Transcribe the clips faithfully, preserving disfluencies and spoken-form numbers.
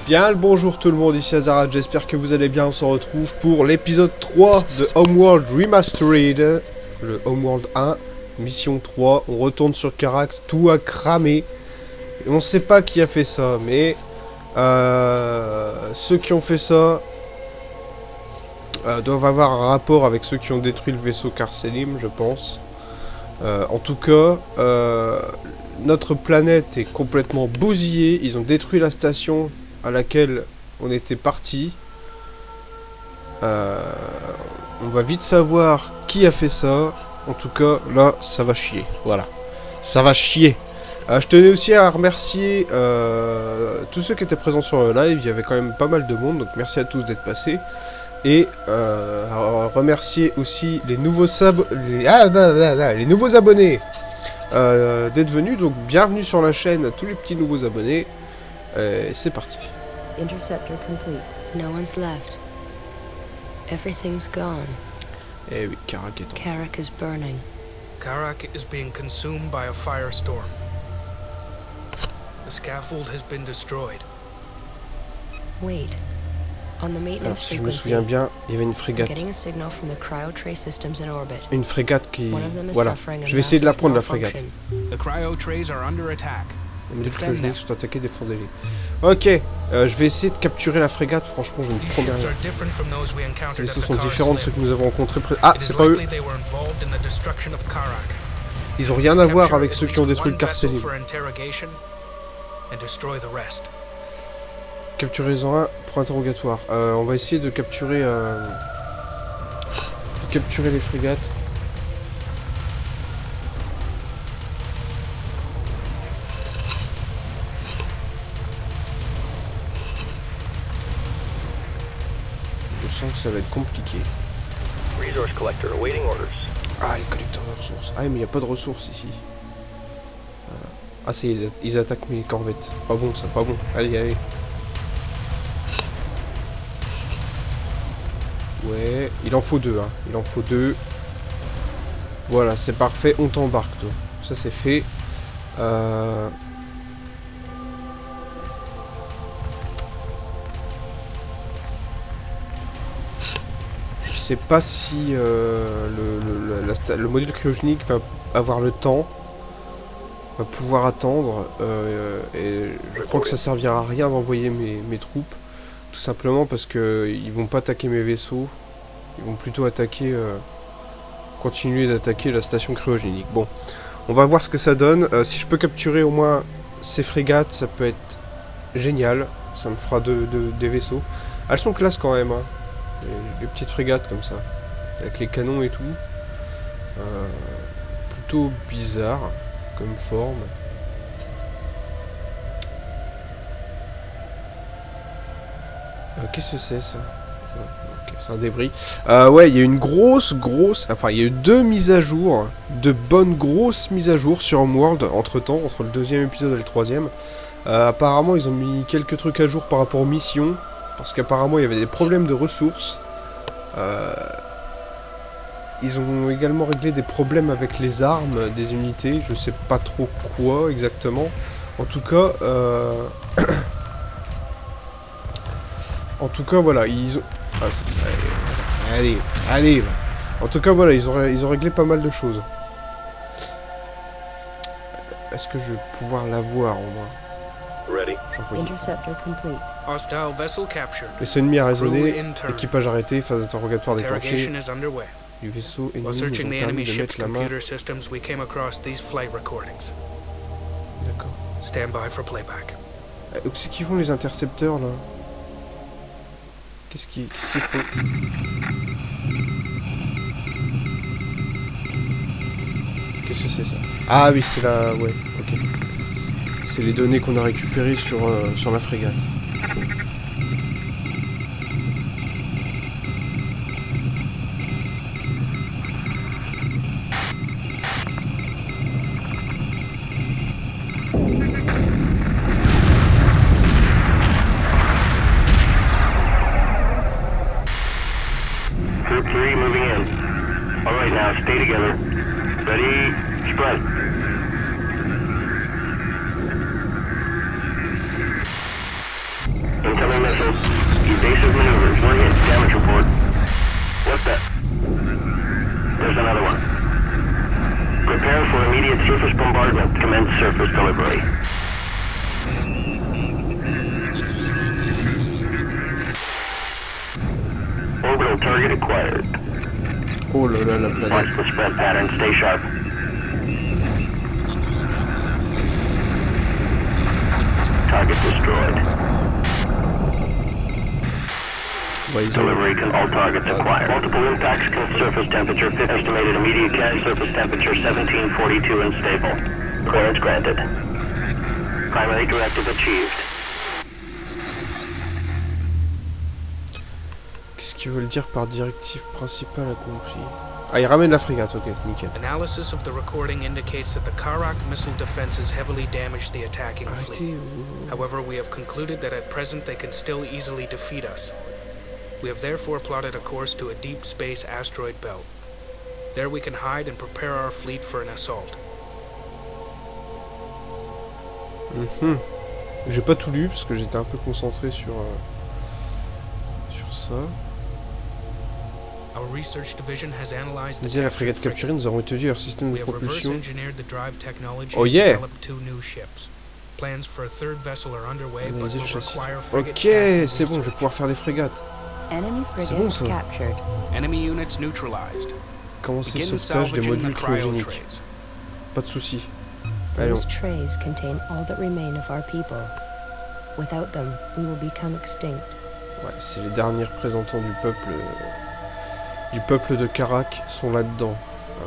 Bien le bonjour tout le monde, ici Azarat, j'espère que vous allez bien. On se retrouve pour l'épisode trois de Homeworld Remastered, le Homeworld un, mission trois. On retourne sur Karak, tout a cramé. Et on sait pas qui a fait ça, mais euh, ceux qui ont fait ça euh, doivent avoir un rapport avec ceux qui ont détruit le vaisseau Carcelim, je pense. Euh, en tout cas, euh, notre planète est complètement bousillée. Ils ont détruit la station à laquelle on était parti. Euh, on va vite savoir qui a fait ça. En tout cas, là, ça va chier. Voilà. Ça va chier. Euh, je tenais aussi à remercier euh, tous ceux qui étaient présents sur le live. Il y avait quand même pas mal de monde, donc merci à tous d'être passés. Et euh, à remercier aussi les nouveaux sab... les, ah, là, là, là, les nouveaux abonnés euh, d'être venus. Donc bienvenue sur la chaîne à tous les petits nouveaux abonnés. Euh, c'est parti. Interceptor complete. No one's left. Everything's gone. Eh oui, Karak est en... Karak is burning. Karak is being consumed by a firestorm. The scaffold has been destroyed. Wait. On the Alors maintenance si je me frequency, souviens bien, il y avait une I'm frégate. getting a signal from the cryo trace systems in orbit. Une frégate qui... One of them is Voilà. suffering a Je vais essayer de la massive prendre la frégate. malfunction. The cryo trays are under attack. Les modèles cryogéniques sont attaqués, défendez-les. Ok, euh, je vais essayer de capturer la frégate. Franchement, je ne These promets ships rien. are different from those we Ces encountered vaisseaux at sont the différents de ceux que nous avons rencontrés. Pré... Ah, It is c'est pas eux. likely they were involved in the destruction of Karak. Ils ont rien à voir Capture avec at ceux qui least ont détruit one le vessel Carcelim. for interrogation and destroy the rest. Capturez-en un pour interrogatoire. Euh, on va essayer de capturer... Euh... de capturer les frégates. Je sens que ça va être compliqué. Resource collector awaiting orders. Ah, les collecteurs de ressources. Ah, mais il n'y a pas de ressources ici. Euh, Ah, c'est ils, ils attaquent mes corvettes. Pas bon, ça, pas bon. Allez, allez. Ouais, il en faut deux, hein. Il en faut deux. Voilà, c'est parfait. On t'embarque, toi. Ça, c'est fait. Euh... Je sais pas si euh, le, le, la, le module cryogénique va avoir le temps, va pouvoir attendre, euh, et je crois que ça servira à rien d'envoyer mes, mes troupes, tout simplement parce que ils vont pas attaquer mes vaisseaux, ils vont plutôt attaquer, euh, continuer d'attaquer la station cryogénique. Bon, on va voir ce que ça donne. Euh, si je peux capturer au moins ces frégates, ça peut être génial, ça me fera de, de, des vaisseaux. Elles sont classe quand même, hein. Les, les petites frégates comme ça, avec les canons et tout. Euh, plutôt bizarre comme forme. Euh, Qu'est-ce que c'est ça? Okay, c'est un débris. Euh, ouais, il y a une grosse, grosse... Enfin, il y a eu deux mises à jour, de bonnes grosses mises à jour sur Homeworld, entre-temps, entre le deuxième épisode et le troisième. Euh, apparemment, ils ont mis quelques trucs à jour par rapport aux missions. Parce qu'apparemment il y avait des problèmes de ressources. Euh, ils ont également réglé des problèmes avec les armes des unités. Je sais pas trop quoi exactement. En tout cas, euh... en tout cas voilà, ils ont. Ah, allez, allez. En tout cas voilà, ils ont, ils ont réglé pas mal de choses. Est-ce que je vais pouvoir l'avoir au moins? Ready. Interceptor complete. Hostile vessel captured. Les ennemis à raisonner, Crew intern. équipage arrêté, phase d'interrogatoire déclenchée. Interrogation is underway. Du vaisseau ennemi While nous searching ont the permis enemy de ship's mettre la main. computer systems, we came across these flight recordings. D'accord. Stand by for playback. Euh, Où c'est qu'ils font les intercepteurs là? Qu'est-ce qu'ils qu'est-ce qu'ils font? Qu'est-ce que c'est ça? Ah oui, c'est la... ouais, ok. C'est les données qu'on a récupérées sur, euh, sur la frégate. Group three moving in. All right, now stay together. Ready, spread. Intel Evasive maneuvers. We're hit. Damage report. What the? There's another one. Prepare for immediate surface bombardment. Commence surface delivery. Orbital target acquired. Oh là là, la Watch planète. the spread pattern. Stay sharp. Target destroyed. Ouais, ils ont... Delivery can all targets acquired. Multiple impacts can surface temperature. Estimated immediate catch surface temperature seventeen forty-two and stable. Clearance granted. Primary directive achieved. Qu'est-ce qu'ils veulent dire par directive principale accomplie? Ah, ils ramènent la frégate, ok, nickel. Analysis of the recording indicates that the Karak missile defenses heavily damaged the attacking fleet. Arrêtez. euh, However, we have concluded that at present they can still easily defeat us. We have therefore plotted a course to a deep space asteroid belt. There we can hide and prepare our fleet for an assault. Mhm. J'ai pas tout lu parce que j'étais un peu concentré sur euh, sur ça. Our research division has analyzed the Disait la captured frégate frigate. capturée, nous avons étudié leur système We de have reverse propulsion. engineered the drive technology Oh, and yeah. developed two new ships. Plans for a third vessel are underway, but Analyser le will châssis. require frigate Ok, chassis c'est bon, je vais research. pouvoir faire les frégates. Enemy C'est bon, frigate ça. captured. Enemy units neutralized. Commencer le Begin sauvetage des salvaging modules the cryo cryogéniques. trays. Pas de soucis. Allez, Those trays contain all that remain of our people. Without them, we will become extinct. ouais, c'est les derniers représentants du peuple euh, du peuple de Karak sont là-dedans. Euh,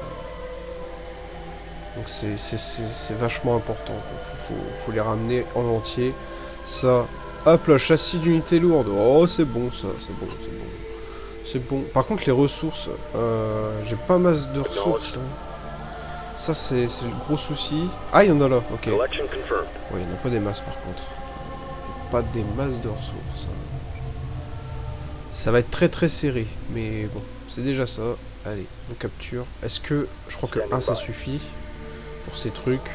donc c'est c'est- c'est- c'est vachement important. Faut, faut, faut les ramener en entier. Ça, hop là, châssis d'unité lourde. Oh, c'est bon ça, c'est bon, c'est bon. C'est bon. Par contre, les ressources, euh, j'ai pas masse de ressources. hein. Ça, c'est c'est le gros souci. Ah, il y en a là, ok. Ouais, Collection confirmed. il n'y en a pas des masses par contre. Pas des masses de ressources. Ça va être très très serré, mais bon, c'est déjà ça. Allez, on capture. Est-ce que... Je crois que un ça suffit pour ces trucs.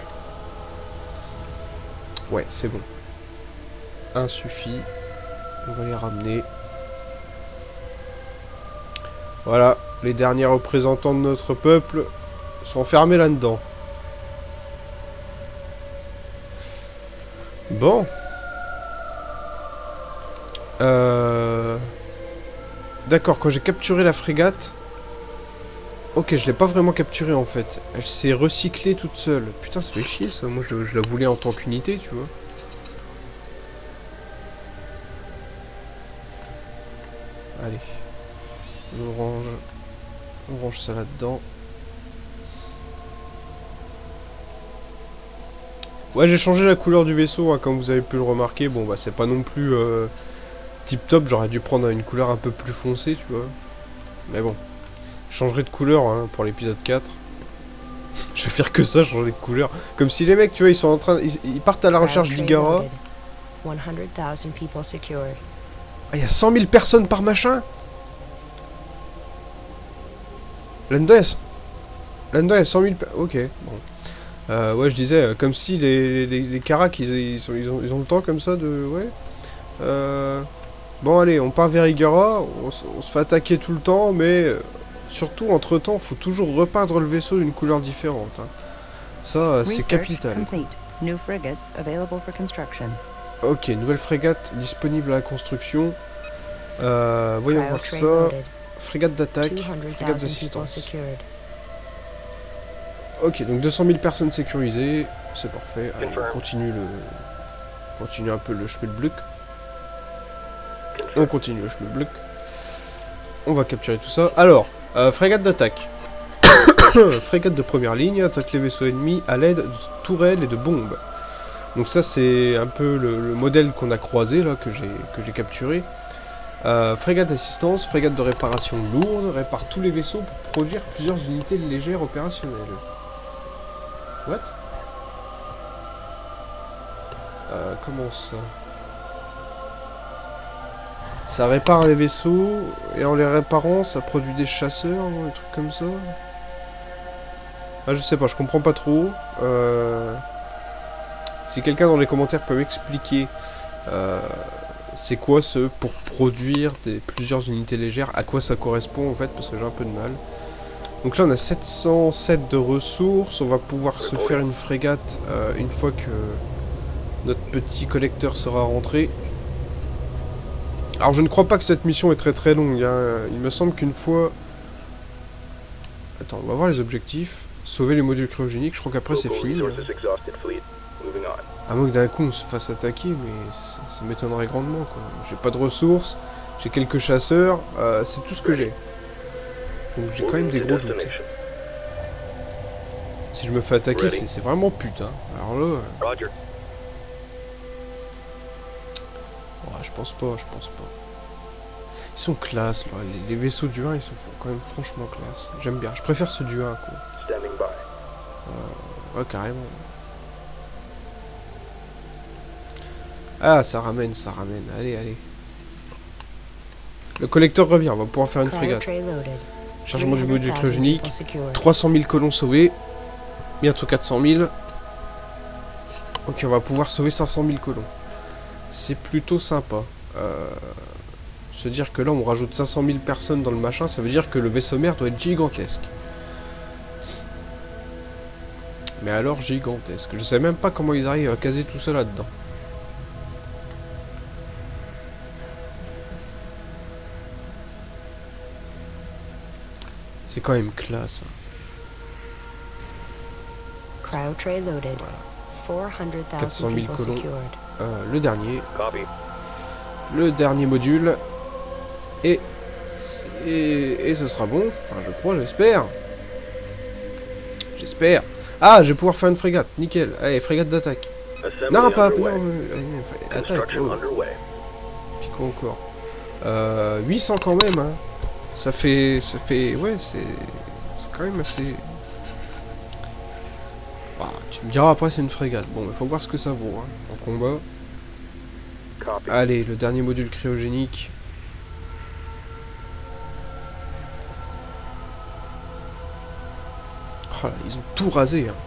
Ouais, c'est bon. Un suffit. On va les ramener. Voilà, les derniers représentants de notre peuple sont enfermés là-dedans. Bon. Euh... D'accord, quand j'ai capturé la frégate... Ok, je l'ai pas vraiment capturée en fait. Elle s'est recyclée toute seule. Putain, ça fait chier ça. Moi, je, je la voulais en tant qu'unité, tu vois. Allez. On range... On range ça là-dedans. Ouais, j'ai changé la couleur du vaisseau, hein, comme vous avez pu le remarquer. Bon, bah, c'est pas non plus euh, tip top. J'aurais dû prendre une couleur un peu plus foncée, tu vois. Mais bon, je changerai de couleur hein, pour l'épisode quatre. Je vais faire que ça, changer de couleur. Comme si les mecs, tu vois, ils sont en train. Ils, ils partent à la recherche Cryo tray d'Igara. loaded. one hundred thousand people secured. Ah, il y a cent mille personnes par machin. Là-dedans, il y a... Là-dedans, il y a cent mille... pe- Ok, bon. Euh, ouais, je disais, euh, comme si les, les, les Karak, ils, ils, sont, ils, ont, ils ont le temps comme ça de... Ouais. Euh, bon, allez, on part vers Igara, on, s- on se fait attaquer tout le temps, mais euh, surtout, entre-temps, faut toujours repeindre le vaisseau d'une couleur différente. hein. Ça, euh, c'est Research capital. complete. New frigates available for construction. Ok, nouvelle frégate disponible à la construction. Euh, voyons Cryo voir tray ça. loaded. Frégate d'attaque, two hundred frégate thousand people d'assistance. secured. Ok, donc deux cent mille personnes sécurisées, c'est parfait. Allez, Confirm. on continue le... on continue un peu le schmilblick. On continue le schmilblick. On va capturer tout ça. Alors, euh, frégate d'attaque. Frégate de première ligne, attaque les vaisseaux ennemis à l'aide de tourelles et de bombes. Donc ça, c'est un peu le, le modèle qu'on a croisé, là, que j'ai que j'ai capturé. Euh, frégate d'assistance, frégate de réparation lourde, répare tous les vaisseaux pour produire plusieurs unités légères opérationnelles. What? Euh, comment ça? Ça répare les vaisseaux, et en les réparant, ça produit des chasseurs, ou des trucs comme ça? Ah, je sais pas, je comprends pas trop. Euh... Si quelqu'un dans les commentaires peut m'expliquer... Euh... C'est quoi ce... Pour produire des, plusieurs unités légères. À quoi ça correspond en fait, parce que j'ai un peu de mal. Donc là on a sept cent sept de ressources, on va pouvoir se faire une frégate euh, une fois que notre petit collecteur sera rentré. Alors je ne crois pas que cette mission est très très longue, hein. Il me semble qu'une fois... Attends, on va voir les objectifs. Sauver les modules cryogéniques, je crois qu'après c'est fini. À moins que d'un coup on se fasse attaquer, mais ça, ça m'étonnerait grandement quoi. J'ai pas de ressources, j'ai quelques chasseurs, euh, c'est tout ce que j'ai. Donc j'ai quand même des gros doutes. Si je me fais attaquer, c'est vraiment putain. Alors là... Euh... Oh, je pense pas, je pense pas. Ils sont classe, là. Les, les vaisseaux du un, ils sont quand même franchement classe. J'aime bien, je préfère ceux du un, quoi. Euh, ouais, carrément. Ah, ça ramène, ça ramène. Allez, allez. Le collecteur revient, on va pouvoir faire une frégate. Chargement du module cryogénique. trois cent mille colons sauvés. Bientôt quatre cent mille. Ok, on va pouvoir sauver cinq cent mille colons. C'est plutôt sympa. Euh, se dire que là, on rajoute cinq cent mille personnes dans le machin, ça veut dire que le vaisseau mère doit être gigantesque. Mais alors gigantesque. Je sais même pas comment ils arrivent à caser tout ça là-dedans. C'est quand même classe. Cryo tray loaded. quatre cent mille colons. Euh, le dernier. Le dernier module. Et, et... Et ce sera bon. Enfin, je crois, j'espère. J'espère. Ah, je vais pouvoir faire une frégate. Nickel. Allez, frégate d'attaque. Non, pas... Non, euh, attaque. Oh. Puis quoi encore euh, huit cents quand même, hein. Ça fait... Ça fait... Ouais, c'est... C'est quand même assez... Ah, tu me diras après c'est une frégate. Bon, il faut voir ce que ça vaut, hein, en combat. Allez, le dernier module cryogénique. Oh là, ils ont tout rasé, hein.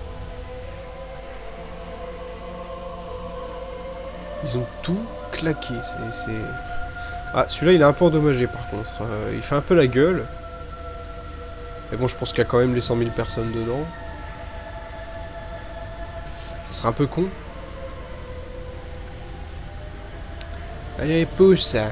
Ils ont tout claqué. C'est... Ah, celui-là, il est un peu endommagé, par contre. Euh, il fait un peu la gueule. Mais bon, je pense qu'il y a quand même les cent mille personnes dedans. Ça serait un peu con. Allez, pousse ça.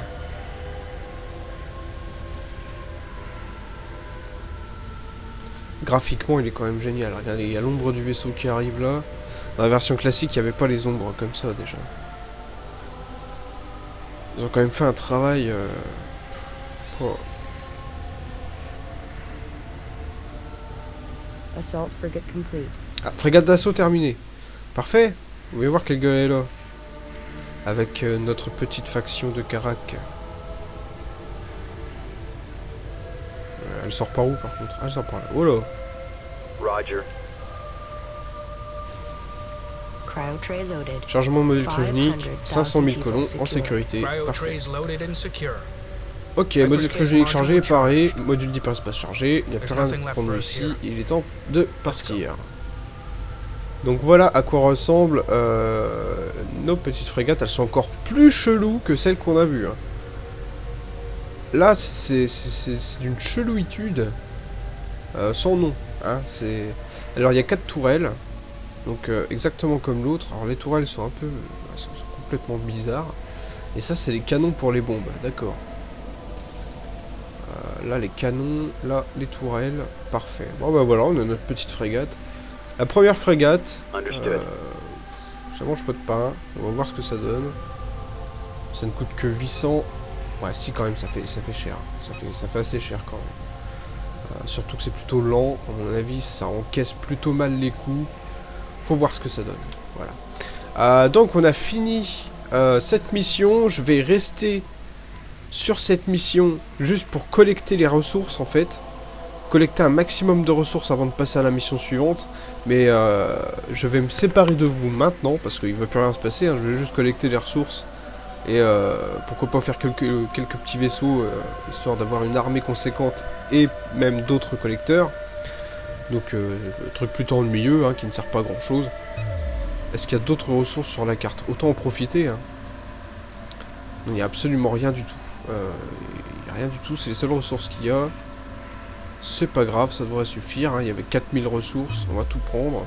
Graphiquement, il est quand même génial. Regardez, il y a l'ombre du vaisseau qui arrive là. Dans la version classique, il n'y avait pas les ombres comme ça déjà. Ils ont quand même fait un travail... Euh... Oh. Assault frigate complete. Ah, frégate d'assaut terminée. Parfait. Vous voulez voir quelle gueule elle est là. Avec euh, notre petite faction de Karak. Euh, elle sort par où par contre? Ah, elle sort par là. Oh là. Roger. Cryo tray loaded. Chargement module cryogénique. cinq cent mille colons en sécurité. Cryo Parfait. trays loaded and secure. Ok, module cryogénique chargé et paré. Module d'hyperespace chargé. Il n'y a plus rien à prendre ici. Il est temps de partir. Donc voilà à quoi ressemblent euh, nos petites frégates. Elles sont encore plus cheloues que celles qu'on a vues. Hein. Là, c'est d'une chelouitude euh, sans nom. Hein. Alors, il y a quatre tourelles. Donc, euh, exactement comme l'autre. Alors, les tourelles sont un peu... Elles sont, sont complètement bizarres. Et ça, c'est les canons pour les bombes. D'accord. Euh, là, les canons. Là, les tourelles. Parfait. Bon, bah voilà, on a notre petite frégate. La première frégate, euh, ça mange pas de pain, on va voir ce que ça donne. Ça ne coûte que huit cents. Ouais, si quand même, ça fait, ça fait cher. Ça fait, ça fait assez cher quand même. Euh, surtout que c'est plutôt lent, à mon avis, ça encaisse plutôt mal les coups. Faut voir ce que ça donne. Voilà. Euh, donc on a fini euh, cette mission. Je vais rester sur cette mission juste pour collecter les ressources en fait. Collecter un maximum de ressources avant de passer à la mission suivante. Mais euh, je vais me séparer de vous maintenant parce qu'il ne va plus rien se passer. Hein. Je vais juste collecter les ressources. Et euh, pourquoi pas faire quelques, quelques petits vaisseaux euh, histoire d'avoir une armée conséquente et même d'autres collecteurs. Donc euh, truc plutôt ennuyeux hein, qui ne sert pas à grand chose. Est-ce qu'il y a d'autres ressources sur la carte? Autant en profiter. Hein. Il n'y a absolument rien du tout. Euh, y a rien du tout, c'est les seules ressources qu'il y a. C'est pas grave, ça devrait suffire. Hein. Il y avait quatre mille ressources, on va tout prendre.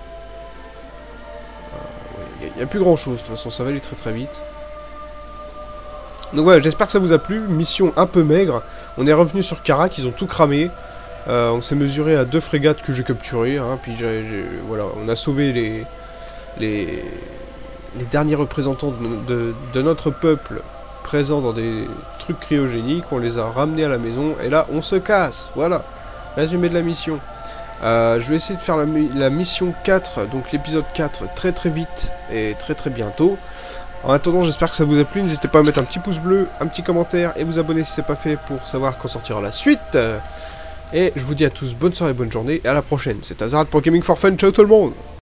Il euh, n'y a, a plus grand chose, de toute façon ça va aller très très vite. Donc voilà, j'espère que ça vous a plu. Mission un peu maigre. On est revenu sur Karak, ils ont tout cramé. Euh, on s'est mesuré à deux frégates que j'ai capturées. Hein, puis j'ai, j'ai, voilà, on a sauvé les, les, les derniers représentants de, de, de notre peuple présents dans des trucs cryogéniques. On les a ramenés à la maison. Et là, on se casse. Voilà, résumé de la mission. Euh, je vais essayer de faire la, la mission quatre, donc l'épisode quatre, très très vite et très très bientôt. En attendant, j'espère que ça vous a plu. N'hésitez pas à mettre un petit pouce bleu, un petit commentaire et vous abonner si ce n'est pas fait pour savoir quand sortira la suite. Et je vous dis à tous bonne soirée, bonne journée et à la prochaine. C'était Azarat pour Gaming for Fun. Ciao tout le monde!